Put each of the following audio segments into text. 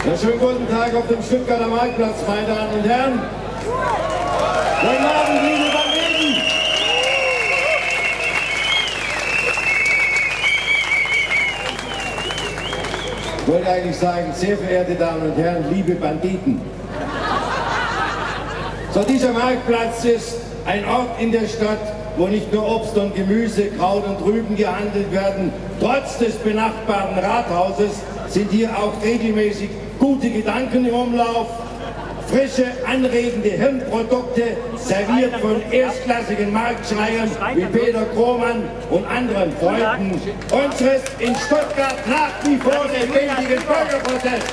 Ja, schönen guten Tag auf dem Stuttgarter Marktplatz, meine Damen und Herren. Guten Abend, liebe Banditen. Ich wollte eigentlich sagen, sehr verehrte Damen und Herren, liebe Banditen. So, dieser Marktplatz ist ein Ort in der Stadt, wo nicht nur Obst und Gemüse, Kraut und Rüben gehandelt werden. Trotz des benachbarten Rathauses sind hier auch regelmäßig gute Gedanken im Umlauf, frische, anregende Hirnprodukte, serviert von erstklassigen Marktschreiern wie Peter Krohmann und anderen Freunden unseres in Stuttgart nach wie vor lebendigen Bürgerprotests.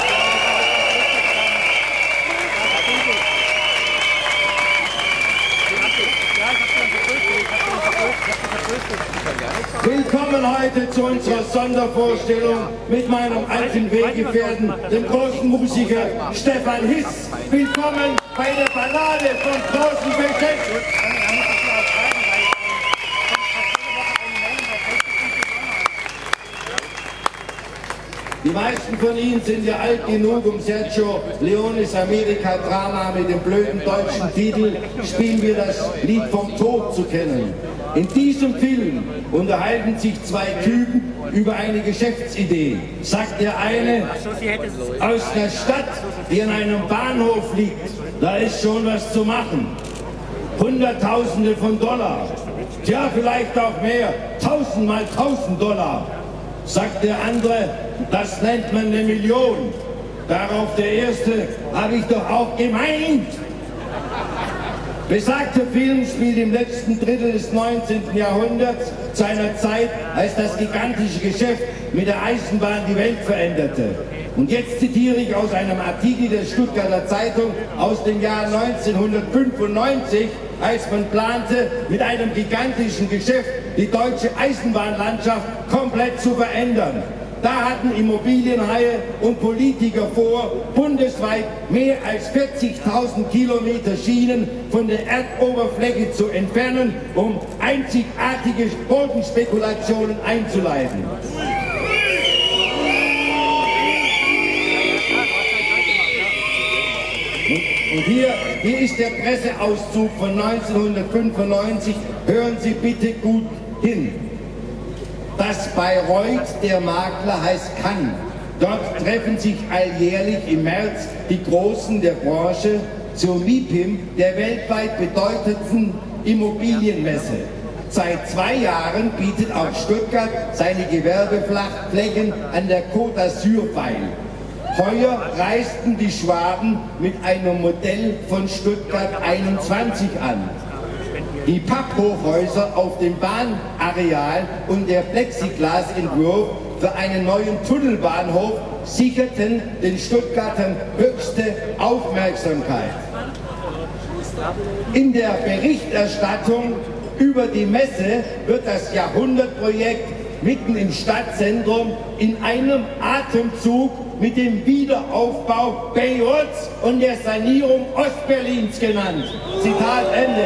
Willkommen heute zu unserer Sondervorstellung mit meinem alten Weggefährten, dem großen Musiker Stefan Hiss. Willkommen bei der Ballade vom großen Geschäft. Die meisten von Ihnen sind ja alt genug, um Sergio Leones Amerika-Drama mit dem blöden deutschen Titel "Spielen wir das Lied vom Tod" zu kennen. In diesem Film unterhalten sich zwei Typen über eine Geschäftsidee. Sagt der eine, aus einer Stadt, die an einem Bahnhof liegt, da ist schon was zu machen. Hunderttausende von Dollar. Tja, vielleicht auch mehr. 1000 mal 1000 Dollar. Sagt der andere, das nennt man eine Million. Darauf der Erste, habe ich doch auch gemeint. Besagter Film spielt im letzten Drittel des 19. Jahrhunderts, zu einer Zeit, als das gigantische Geschäft mit der Eisenbahn die Welt veränderte. Und jetzt zitiere ich aus einem Artikel der Stuttgarter Zeitung aus dem Jahr 1995, als man plante, mit einem gigantischen Geschäft die deutsche Eisenbahnlandschaft komplett zu verändern. Da hatten Immobilienhaie und Politiker vor, bundesweit mehr als 40.000 Kilometer Schienen von der Erdoberfläche zu entfernen, um einzigartige Bodenspekulationen einzuleiten. Und hier ist der Presseauszug von 1995. Hören Sie bitte gut hin. Das Bayreuth der Makler heißt Cannes. Dort treffen sich alljährlich im März die Großen der Branche zur MIPIM, der weltweit bedeutendsten Immobilienmesse. Seit 2 Jahren bietet auch Stuttgart seine Gewerbeflächen an der Côte d'Azur feil. Heuer reisten die Schwaben mit einem Modell von Stuttgart 21 an. Die Papphochhäuser auf dem Bahnareal und der Plexiglasentwurf für einen neuen Tunnelbahnhof sicherten den Stuttgartern höchste Aufmerksamkeit. In der Berichterstattung über die Messe wird das Jahrhundertprojekt mitten im Stadtzentrum in einem Atemzug mit dem Wiederaufbau Bayreuths und der Sanierung Ostberlins genannt. Zitat Ende.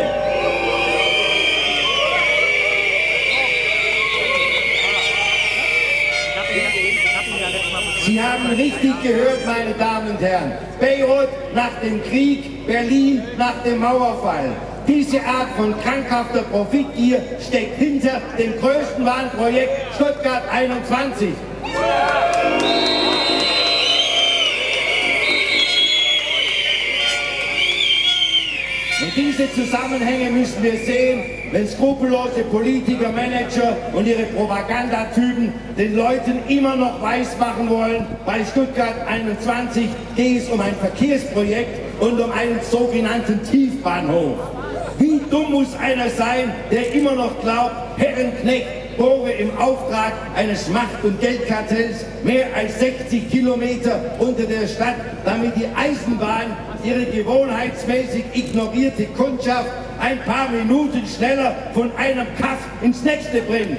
Sie haben richtig gehört, meine Damen und Herren. Bayreuth nach dem Krieg, Berlin nach dem Mauerfall. Diese Art von krankhafter Profitgier steckt hinter dem größten Wahnprojekt Stuttgart 21. Und diese Zusammenhänge müssen wir sehen, wenn skrupellose Politiker, Manager und ihre Propagandatypen den Leuten immer noch weismachen wollen, bei Stuttgart 21 geht es um ein Verkehrsprojekt und um einen sogenannten Tiefbahnhof. Wie dumm muss einer sein, der immer noch glaubt, Herrenknecht bohre im Auftrag eines Macht- und Geldkartells mehr als 60 Kilometer unter der Stadt, damit die Eisenbahn ihre gewohnheitsmäßig ignorierte Kundschaft ein paar Minuten schneller von einem Kaff ins nächste bringt.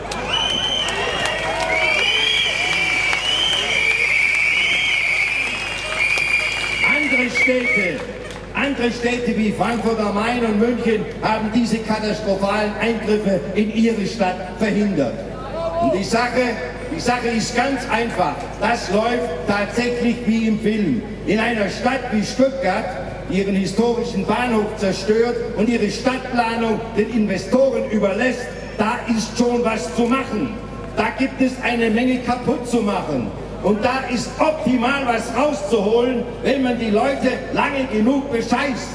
Andere Städte wie Frankfurt am Main und München haben diese katastrophalen Eingriffe in ihre Stadt verhindert. Und ich sage, die Sache ist ganz einfach. Das läuft tatsächlich wie im Film. In einer Stadt wie Stuttgart, die ihren historischen Bahnhof zerstört und ihre Stadtplanung den Investoren überlässt, da ist schon was zu machen. Da gibt es eine Menge kaputt zu machen. Und da ist optimal was rauszuholen, wenn man die Leute lange genug bescheißt.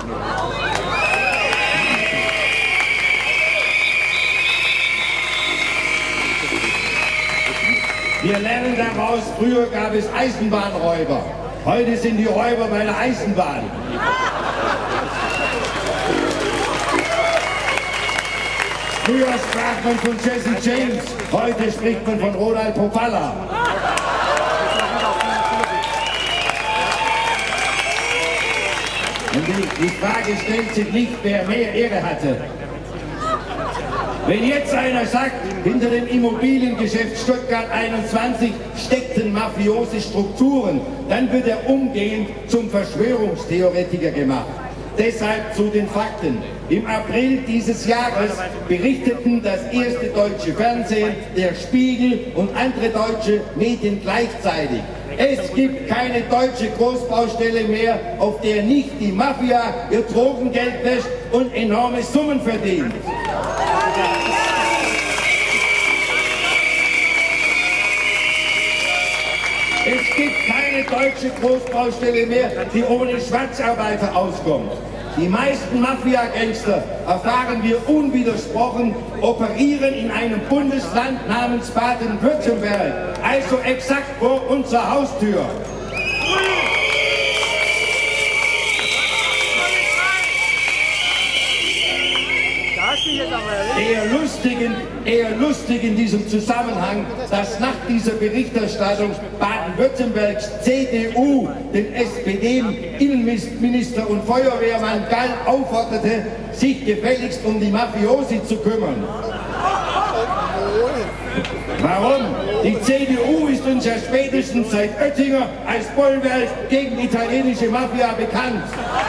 Wir lernen daraus, früher gab es Eisenbahnräuber. Heute sind die Räuber bei der Eisenbahn. Früher sprach man von Jesse James, heute spricht man von Ronald Popalla. Und die Frage stellt sich nicht, wer mehr Ehre hatte. Wenn jetzt einer sagt, hinter dem Immobiliengeschäft Stuttgart 21 steckten mafiose Strukturen, dann wird er umgehend zum Verschwörungstheoretiker gemacht. Deshalb zu den Fakten. Im April dieses Jahres berichteten das erste deutsche Fernsehen, der Spiegel und andere deutsche Medien gleichzeitig: Es gibt keine deutsche Großbaustelle mehr, auf der nicht die Mafia ihr Drogengeld wäscht und enorme Summen verdient. Es gibt keine deutsche Großbaustelle mehr, die ohne Schwarzarbeiter auskommt. Die meisten Mafia-Gangster, erfahren wir unwidersprochen, operieren in einem Bundesland namens Baden-Württemberg, also exakt vor unserer Haustür. Eher lustig in diesem Zusammenhang, dass nach dieser Berichterstattung Baden-Württembergs CDU den SPD-Innenminister und Feuerwehrmann Gall aufforderte, sich gefälligst um die Mafiosi zu kümmern. Warum? Die CDU ist uns ja spätestens seit Oettinger als Bollwerk gegen die italienische Mafia bekannt.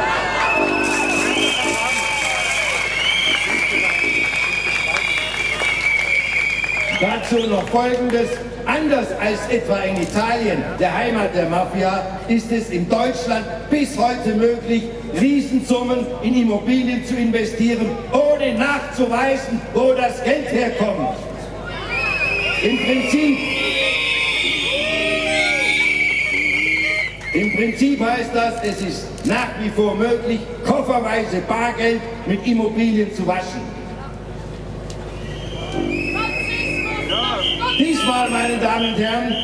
Dazu noch Folgendes: Anders als etwa in Italien, der Heimat der Mafia, ist es in Deutschland bis heute möglich, Riesensummen in Immobilien zu investieren, ohne nachzuweisen, wo das Geld herkommt. Im Prinzip heißt das, es ist nach wie vor möglich, kofferweise Bargeld mit Immobilien zu waschen. Diesmal, meine Damen und Herren,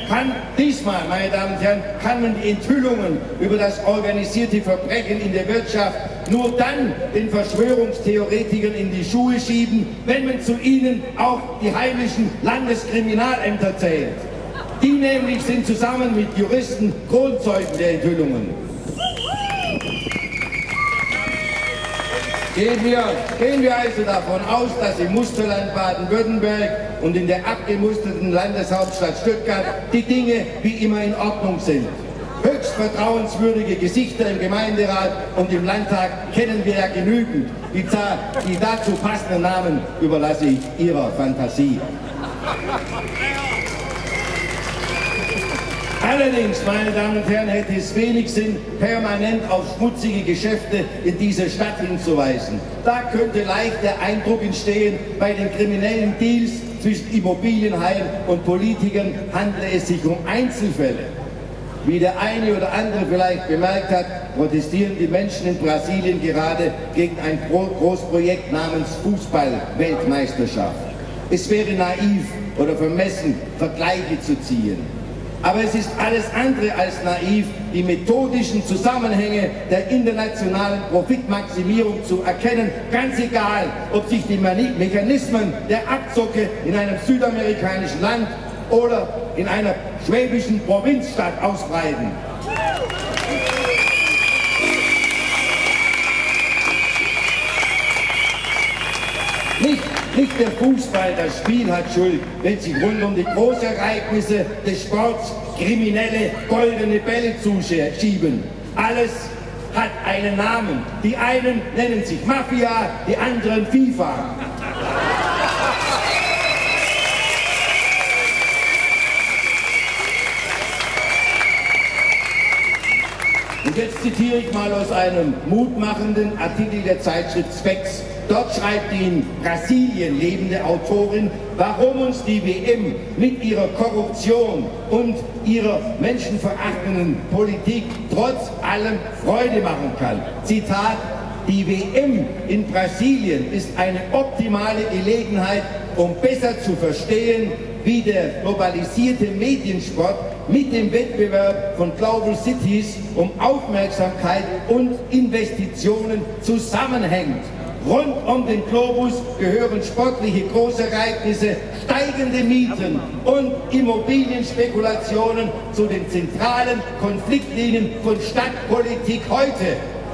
kann man die Enthüllungen über das organisierte Verbrechen in der Wirtschaft nur dann den Verschwörungstheoretikern in die Schuhe schieben, wenn man zu ihnen auch die heimischen Landeskriminalämter zählt. Die nämlich sind zusammen mit Juristen Kronzeugen der Enthüllungen. Gehen wir also davon aus, dass im Musterland Baden-Württemberg und in der abgemusterten Landeshauptstadt Stuttgart die Dinge wie immer in Ordnung sind. Höchst vertrauenswürdige Gesichter im Gemeinderat und im Landtag kennen wir ja genügend. Die dazu passenden Namen überlasse ich Ihrer Fantasie. Allerdings, meine Damen und Herren, hätte es wenig Sinn, permanent auf schmutzige Geschäfte in dieser Stadt hinzuweisen. Da könnte leicht der Eindruck entstehen, bei den kriminellen Deals zwischen Immobilienhaien und Politikern handle es sich um Einzelfälle. Wie der eine oder andere vielleicht bemerkt hat, protestieren die Menschen in Brasilien gerade gegen ein Großprojekt namens Fußball-Weltmeisterschaft. Es wäre naiv oder vermessen, Vergleiche zu ziehen. Aber es ist alles andere als naiv, die methodischen Zusammenhänge der internationalen Profitmaximierung zu erkennen, ganz egal, ob sich die Mechanismen der Abzocke in einem südamerikanischen Land oder in einer schwäbischen Provinzstadt ausbreiten. Nicht der Fußball, das Spiel hat Schuld, wenn sich rund um die Großereignisse des Sports Kriminelle goldene Bälle zuschieben. Alles hat einen Namen. Die einen nennen sich Mafia, die anderen FIFA. Und jetzt zitiere ich mal aus einem mutmachenden Artikel der Zeitschrift Spex. Dort schreibt die in Brasilien lebende Autorin, warum uns die WM mit ihrer Korruption und ihrer menschenverachtenden Politik trotz allem Freude machen kann. Zitat: Die WM in Brasilien ist eine optimale Gelegenheit, um besser zu verstehen, wie der globalisierte Mediensport mit dem Wettbewerb von Global Cities um Aufmerksamkeit und Investitionen zusammenhängt. Rund um den Globus gehören sportliche Großereignisse, steigende Mieten und Immobilienspekulationen zu den zentralen Konfliktlinien von Stadtpolitik heute.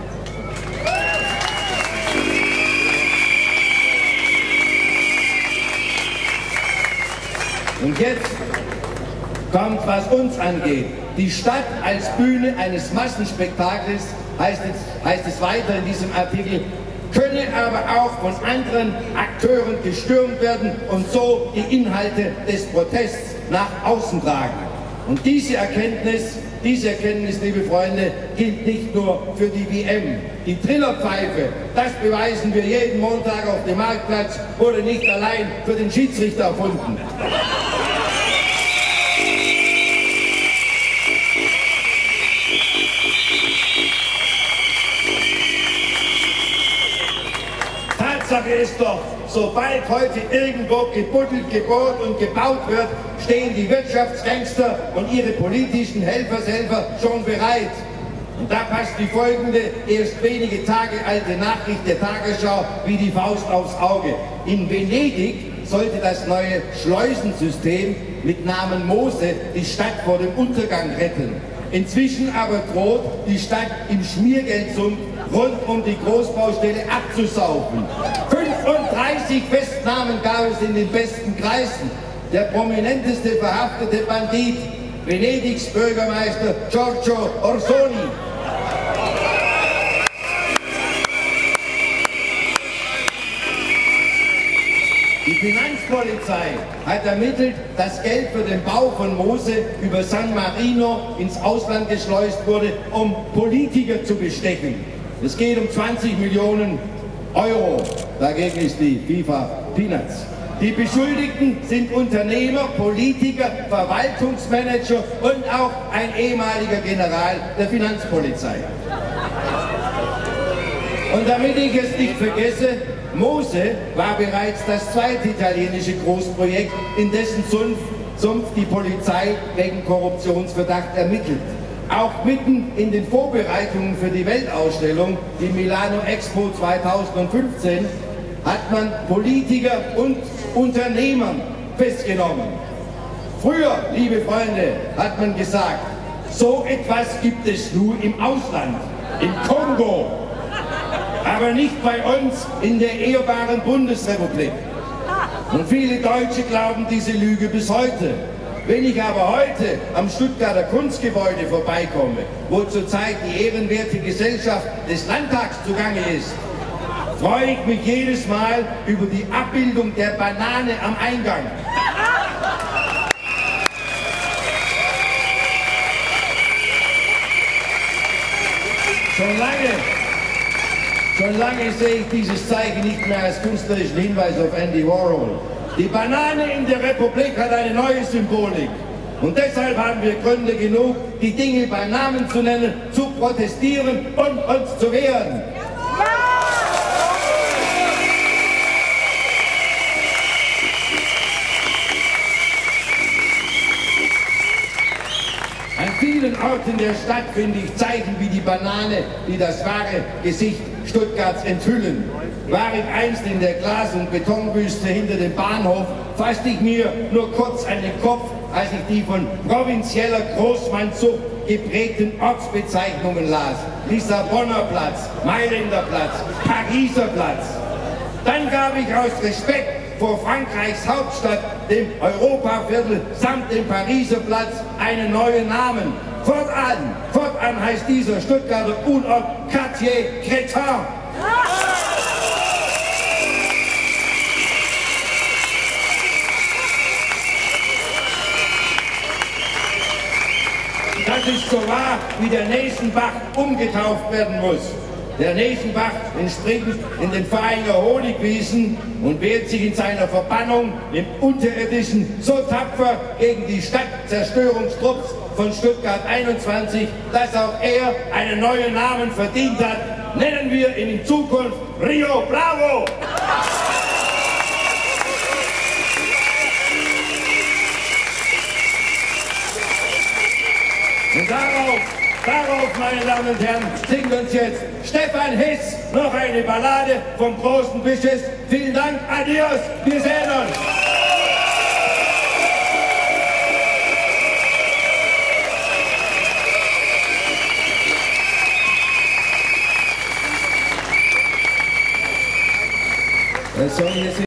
Und jetzt kommt, was uns angeht. Die Stadt als Bühne eines Massenspektakels, heißt es weiter in diesem Artikel, könne aber auch von anderen Akteuren gestürmt werden und so die Inhalte des Protests nach außen tragen. Und diese Erkenntnis, liebe Freunde, gilt nicht nur für die WM. Die Trillerpfeife, das beweisen wir jeden Montag auf dem Marktplatz, wurde nicht allein für den Schiedsrichter erfunden. Tatsache ist doch, sobald heute irgendwo gebuddelt, gebohrt und gebaut wird, stehen die Wirtschaftsgangster und ihre politischen Helfershelfer schon bereit. Und da passt die folgende, erst wenige Tage alte Nachricht der Tagesschau wie die Faust aufs Auge. In Venedig sollte das neue Schleusensystem mit Namen Mose die Stadt vor dem Untergang retten. Inzwischen aber droht die Stadt im Schmiergeldsumpf rund um die Großbaustelle abzusaufen. 35 Festnahmen gab es in den besten Kreisen. Der prominenteste verhaftete Bandit, Venedigs Bürgermeister Giorgio Orsoni. Die Finanzpolizei hat ermittelt, dass Geld für den Bau von Mose über San Marino ins Ausland geschleust wurde, um Politiker zu bestechen. Es geht um 20 Millionen Euro. Dagegen ist die FIFA Peanuts. Die Beschuldigten sind Unternehmer, Politiker, Verwaltungsmanager und auch ein ehemaliger General der Finanzpolizei. Und damit ich es nicht vergesse, Mose war bereits das zweite italienische Großprojekt, in dessen Sumpf die Polizei wegen Korruptionsverdacht ermittelt. Auch mitten in den Vorbereitungen für die Weltausstellung, die Milano Expo 2015, hat man Politiker und Unternehmer festgenommen. Früher, liebe Freunde, hat man gesagt, so etwas gibt es nur im Ausland, im Kongo, aber nicht bei uns in der ehrbaren Bundesrepublik. Und viele Deutsche glauben diese Lüge bis heute. Wenn ich aber heute am Stuttgarter Kunstgebäude vorbeikomme, wo zurzeit die ehrenwerte Gesellschaft des Landtags zugange ist, freue ich mich jedes Mal über die Abbildung der Banane am Eingang. Schon lange sehe ich dieses Zeichen nicht mehr als künstlerischen Hinweis auf Andy Warhol. Die Banane in der Republik hat eine neue Symbolik. Und deshalb haben wir Gründe genug, die Dinge beim Namen zu nennen, zu protestieren und uns zu wehren. An vielen Orten der Stadt finde ich Zeichen wie die Banane, die das wahre Gesicht Stuttgarts enthüllen. War ich einst in der Glas- und Betonwüste hinter dem Bahnhof, fasste ich mir nur kurz an den Kopf, als ich die von provinzieller Großmannzucht geprägten Ortsbezeichnungen las. Lissabonner Platz, Mailänder Platz, Pariser Platz. Dann gab ich aus Respekt vor Frankreichs Hauptstadt, dem Europaviertel samt dem Pariser Platz, einen neuen Namen. Fortan heißt dieser Stuttgarter Unort Quartier Crétin. Das ist so wahr, wie der Neschenbach umgetauft werden muss. Der Neschenbach entspringt in den Vereinger Honigwiesen und wehrt sich in seiner Verbannung im Unterirdischen so tapfer gegen die Stadtzerstörungstrupps von Stuttgart 21, dass auch er einen neuen Namen verdient hat. Nennen wir ihn in Zukunft Rio Bravo! Und darauf, meine Damen und Herren, singt uns jetzt Stefan Hess noch eine Ballade vom großen Bischofs. Vielen Dank, adios, wir sehen uns. Der Song ist